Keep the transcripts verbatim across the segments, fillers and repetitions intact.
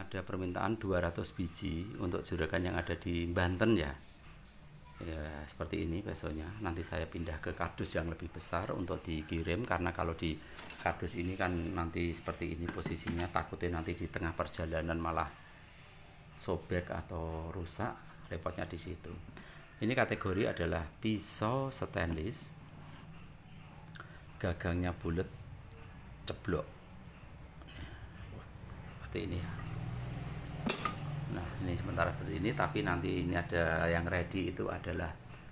ada permintaan dua ratus biji untuk juragan yang ada di Banten ya. Ya seperti ini pesonya. Nanti saya pindah ke kardus yang lebih besar untuk dikirim, karena kalau di kardus ini kan nanti seperti ini posisinya, takutnya nanti di tengah perjalanan malah sobek atau rusak, repotnya di situ. Ini kategori adalah pisau stainless, gagangnya bulat, ceblok seperti ini ya. Nah ini sementara seperti ini, tapi nanti ini ada yang ready, itu adalah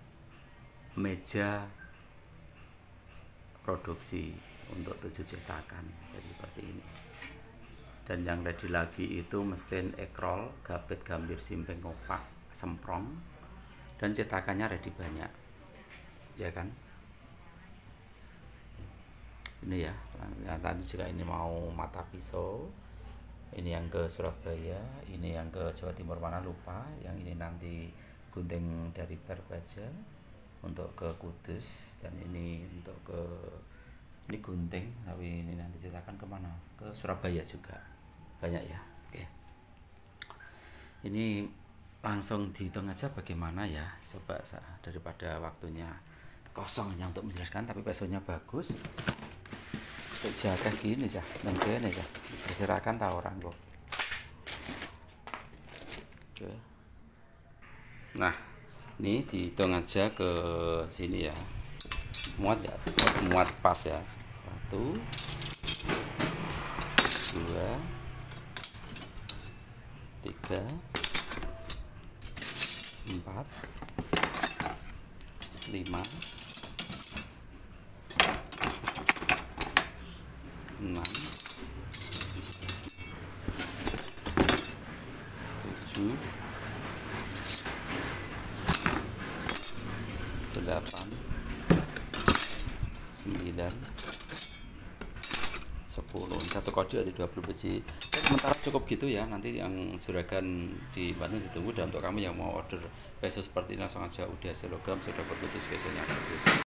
meja produksi untuk tujuh cetakan, jadi seperti ini. Dan yang ready lagi itu mesin ekrol, gapit, gambir, simpeng, ngopak, semprong, dan cetakannya ready banyak ya kan. Ini ya, nah, tadi juga ini mau mata pisau, ini yang ke Surabaya, ini yang ke Jawa Timur mana lupa, yang ini nanti gunting dari Perbaja untuk ke Kudus, dan ini untuk ke ini gunting, tapi ini nanti cetakan kemana, ke Surabaya juga banyak ya. Oke, ini langsung dihitung aja bagaimana ya, coba daripada waktunya kosongnya untuk menjelaskan, tapi pesonya bagus. Jaga gini ya, dan gini ya, perkirakan tahu orang loh. Oke. Nah, ini dihitung aja ke sini ya, muat ya, muat pas ya. Satu, dua, tiga, empat, lima, enam, tujuh, delapan, sembilan, sepuluh. Satu kode ada dua puluh biji. Ya, sementara cukup gitu ya. Nanti yang juragan di Bandung ditunggu, dan untuk kamu yang mau order peso seperti ini langsung aja Udiase Logam, sudah berputus pesonya.